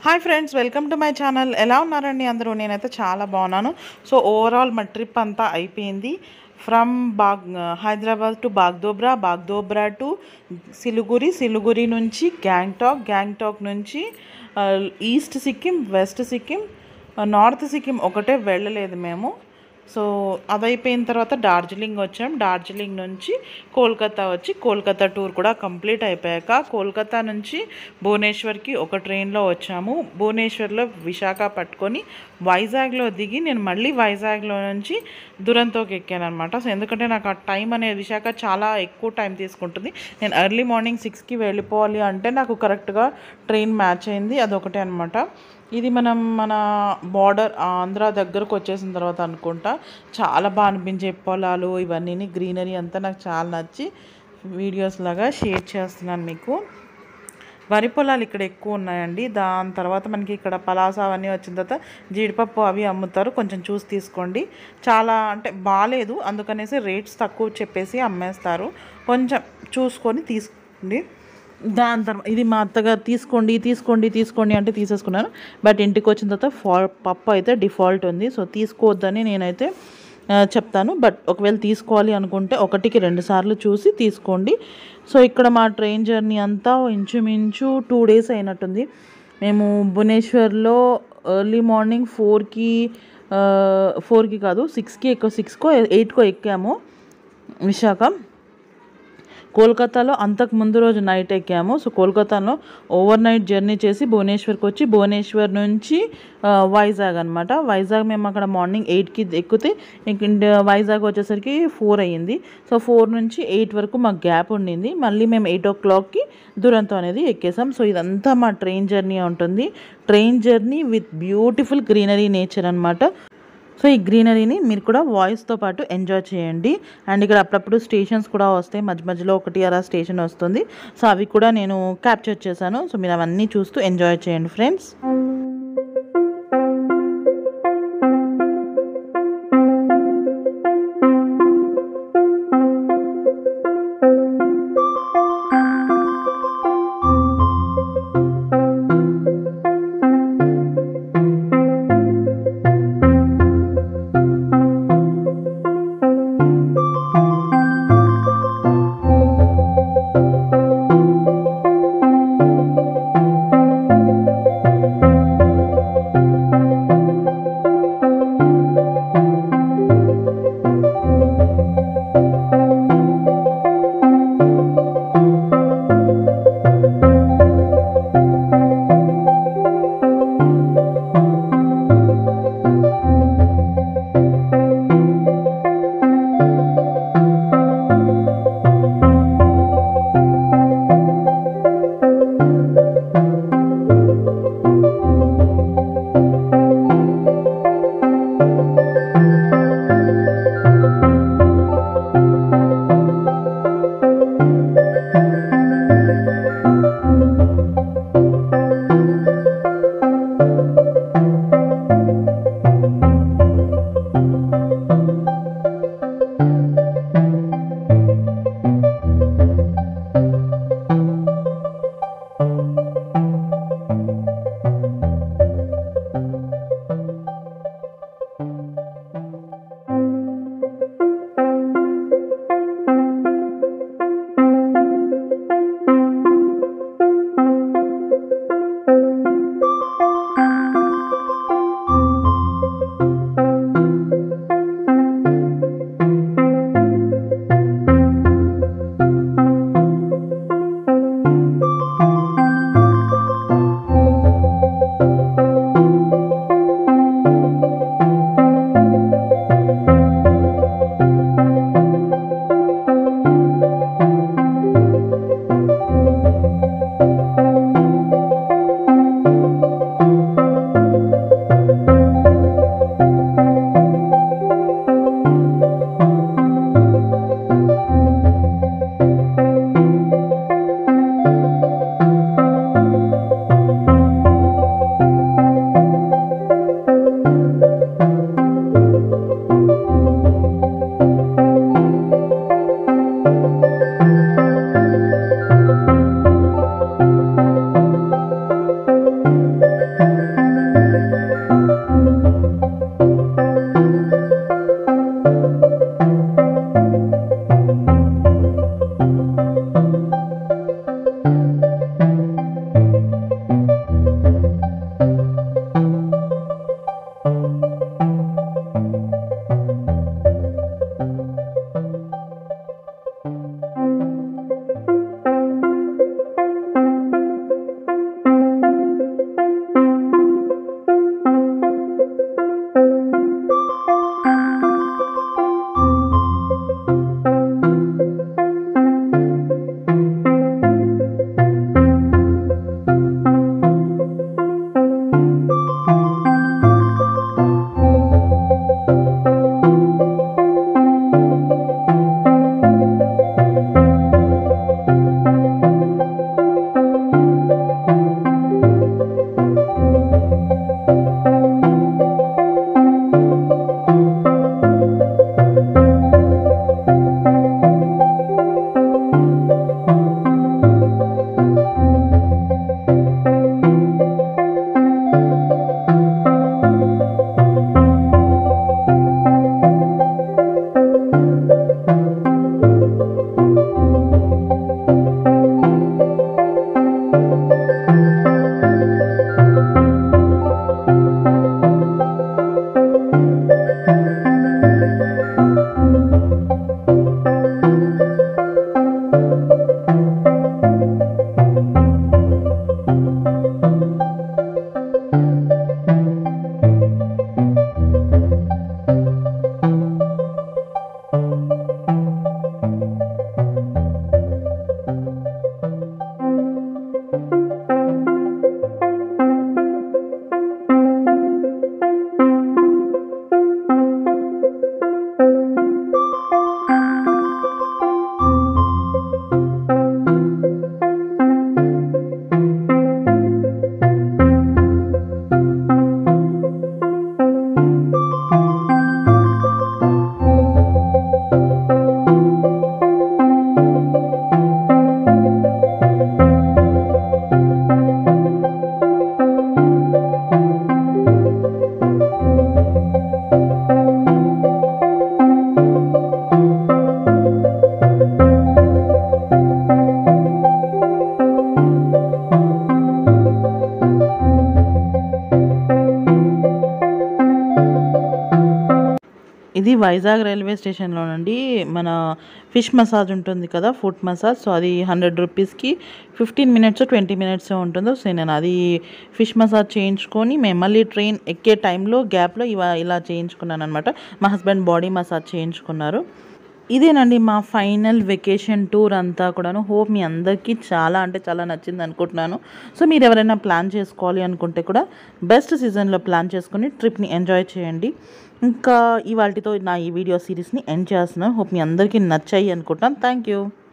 Hi friends, welcome to my channel. ఎలా ఉన్నారండి అందరూ? నేనైతే చాలా బాగున్నాను. సో ఓవరాల్ మా ట్రిప్ అంతా అయిపోయింది. From Hyderabad to Bagdogra, Bagdogra to Siliguri, Siliguri నుంచి గ్యాంగ్టాక్, గ్యాంగ్టాక్ నుంచి east Sikkim, west Sikkim, north Sikkim ఒకటే వెళ్ళలేదు మేము. సో అదైపోయిన తర్వాత డార్జిలింగ్ వచ్చాం. డార్జిలింగ్ నుంచి కోల్కతా వచ్చి కోల్కతా టూర్ కూడా కంప్లీట్ అయిపోయాక కోల్కతా నుంచి భువనేశ్వర్కి ఒక ట్రైన్లో వచ్చాము. భువనేశ్వర్లో విశాఖ పట్టుకొని వైజాగ్లో దిగి నేను మళ్ళీ వైజాగ్లో నుంచి దురంతోకి ఎక్కాను అనమాట. సో ఎందుకంటే నాకు ఆ టైం అనేది విశాఖ చాలా ఎక్కువ టైం తీసుకుంటుంది. నేను ఎర్లీ మార్నింగ్ 6కి వెళ్ళిపోవాలి అంటే నాకు కరెక్ట్గా ట్రైన్ మ్యాచ్ అయింది. అదొకటే అనమాట. ఇది మన బార్డర్ ఆంధ్ర దగ్గరకు వచ్చేసిన తర్వాత అనుకుంటా చాలా బాగా అనిపించే పొలాలు ఇవన్నీ గ్రీనరీ అంతా నాకు చాలా నచ్చి వీడియోస్ లాగా షేర్ చేస్తున్నాను మీకు. వరి పొలాలు ఇక్కడ ఎక్కువ ఉన్నాయండి. దాని తర్వాత మనకి ఇక్కడ పలాస అవన్నీ వచ్చిన తర్వాత జీడిపప్పు అవి అమ్ముతారు. కొంచెం చూసి తీసుకోండి. చాలా అంటే బాగాలేదు, అందుకనేసి రేట్స్ తక్కువ చెప్పేసి అమ్మేస్తారు. కొంచెం చూసుకొని తీసుకోండి. దాని తర్వాత ఇది మా అత్తగారు తీసుకోండి తీసుకోండి తీసుకోండి అంటే తీసేసుకున్నాను. బట్ ఇంటికి వచ్చిన తర్వాత పప్పు అయితే డిఫాల్ట్ ఉంది. సో తీసుకోవద్దని నేనైతే చెప్తాను. బట్ ఒకవేళ తీసుకోవాలి అనుకుంటే 1కి 2 సార్లు చూసి తీసుకోండి. సో ఇక్కడ మా ట్రైన్ జర్నీ అంతా ఇంచుమించు 2 డేస్ అయినట్టుంది. మేము భువనేశ్వర్లో ఎర్లీ మార్నింగ్ 4కి కాదు 6కో 8కో ఎక్కాము విశాఖ. కోల్కతాలో అంతకు ముందు రోజు నైట్ ఎక్కాము. సో కోల్కతాలో ఓవర్ నైట్ జర్నీ చేసి భువనేశ్వర్కి వచ్చి భువనేశ్వర్ నుంచి వైజాగ్ అనమాట. వైజాగ్ మేము అక్కడ మార్నింగ్ 8కి ఎక్కితే వైజాగ్ వచ్చేసరికి 4 అయ్యింది. సో 4 నుంచి 8 వరకు మాకు గ్యాప్ ఉండింది. మళ్ళీ మేము 8 o'clockకి దురంతో అనేది ఎక్కేసాం. సో ఇదంతా మా ట్రైన్ జర్నీ ఉంటుంది. Train journey with beautiful greenery nature అనమాట. సో ఈ గ్రీనరీని మీరు కూడా వాయిస్తో పాటు ఎంజాయ్ చేయండి. అండ్ ఇక్కడ అప్పుడప్పుడు స్టేషన్స్ కూడా వస్తాయి. మధ్యలో ఒకటి అలా స్టేషన్ వస్తుంది. సో అవి కూడా నేను క్యాప్చర్ చేశాను. సో మీరు అవన్నీ చూస్తూ ఎంజాయ్ చేయండి ఫ్రెండ్స్. ఇది వైజాగ్ రైల్వే స్టేషన్లోనండి. మన ఫిష్ మసాజ్ ఉంటుంది కదా, ఫుట్ మసాజ్. సో అది 100 రూపీస్కి 15 మినిట్స్ 20 మినిట్స్ ఉంటుందో. సో నేను అది ఫిష్ మసాజ్ చేయించుకొని మేము మళ్ళీ ట్రైన్ ఎక్కే టైంలో గ్యాప్లో ఇలా చేయించుకున్నాను అనమాట. మా హస్బెండ్ బాడీ మసాజ్ చేయించుకున్నారు. ఇదేనండి మా ఫైనల్ వెకేషన్ టూర్ అంతా కూడాను. హోప్ మీ అందరికీ చాలా అంటే చాలా నచ్చింది అనుకుంటున్నాను. సో మీరు ఎవరైనా ప్లాన్ చేసుకోవాలి అనుకుంటే కూడా బెస్ట్ సీజన్లో ప్లాన్ చేసుకొని ట్రిప్ని ఎంజాయ్ చేయండి. ఇంకా ఇవాల్టితో నా ఈ వీడియో సిరీస్ని ఎండ్ చేస్తున్నాను. హోప్ మీ అందరికీ నచ్చాయి అనుకుంటున్నాను. Thank you.